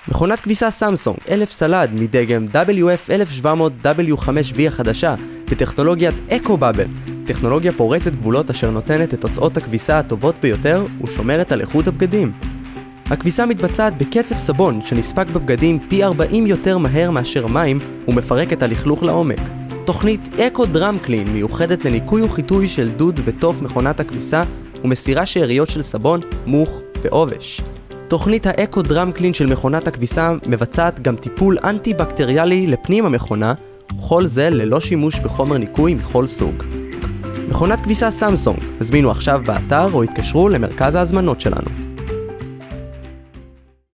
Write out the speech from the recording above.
מכונת כביסה סמסונג 1000 סלד מדגם WF1700W5V החדשה בטכנולוגיית אקו-בבל, טכנולוגיה פורצת גבולות אשר נותנת את תוצאות הכביסה הטובות ביותר ושומרת על איכות הבגדים. הכביסה מתבצעת בקצף סבון שנספק בבגדים פי 40 יותר מהר מאשר מים ומפרק את הלכלוך לעומק. תוכנית אקו דראם קלין מיוחדת לניקוי וחיטוי של דוד ותוף מכונת הכביסה ומסירה שאריות של סבון, מוך ועובש. תוכנית האקו דראם קלין של מכונת הכביסה מבצעת גם טיפול אנטי-בקטריאלי לפנים המכונה, וכל זה ללא שימוש בחומר ניקוי מכל סוג. מכונת כביסה סמסונג, הזמינו עכשיו באתר או התקשרו למרכז ההזמנות שלנו.